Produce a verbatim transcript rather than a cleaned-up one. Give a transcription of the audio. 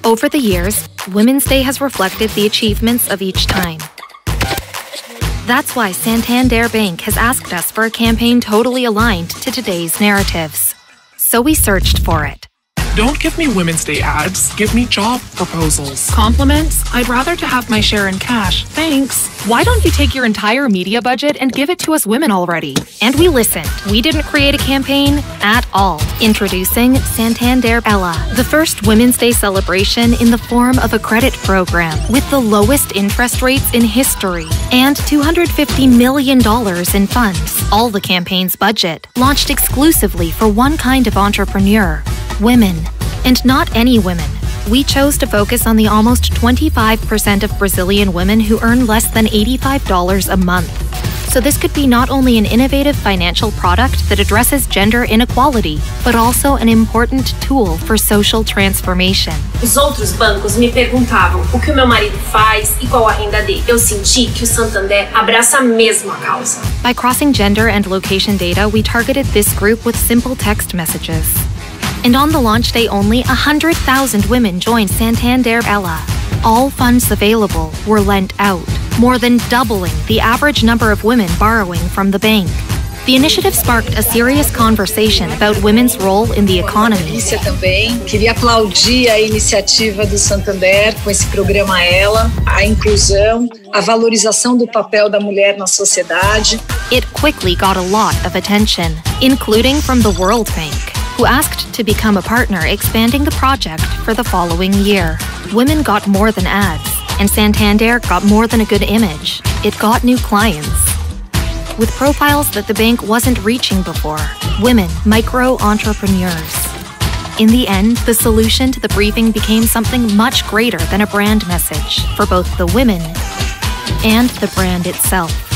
Over the years, Women's Day has reflected the achievements of each time. That's why Santander Bank has asked us for a campaign totally aligned to today's narratives. So we searched for it. Don't give me Women's Day ads, give me job proposals. Compliments? I'd rather to have my share in cash, thanks. Why don't you take your entire media budget and give it to us women already? And we listened. We didn't create a campaign at all. Introducing Santander Ela, the first Women's Day celebration in the form of a credit program with the lowest interest rates in history and two hundred fifty million dollars in funds. All the campaign's budget, launched exclusively for one kind of entrepreneur, women. And not any women. We chose to focus on the almost twenty-five percent of Brazilian women who earn less than eighty-five dollars a month. So this could be not only an innovative financial product that addresses gender inequality, but also an important tool for social transformation. Os outros bancos me perguntavam o que o meu marido faz e qual a renda dele. Eu senti que o Santander abraça a mesma causa. By crossing gender and location data, we targeted this group with simple text messages. And on the launch day only, one hundred thousand women joined Santander Ela. All funds available were lent out, more than doubling the average number of women borrowing from the bank. The initiative sparked a serious conversation about women's role in the economy. Também queria aplaudir a iniciativa do Santander com esse programa Ela, a inclusão, a valorização do papel da mulher na sociedade. It quickly got a lot of attention, including from the World Bank, who asked to become a partner, expanding the project for the following year. Women got more than ads, and Santander got more than a good image. It got new clients. With profiles that the bank wasn't reaching before, women, micro-entrepreneurs. In the end, the solution to the briefing became something much greater than a brand message for both the women and the brand itself.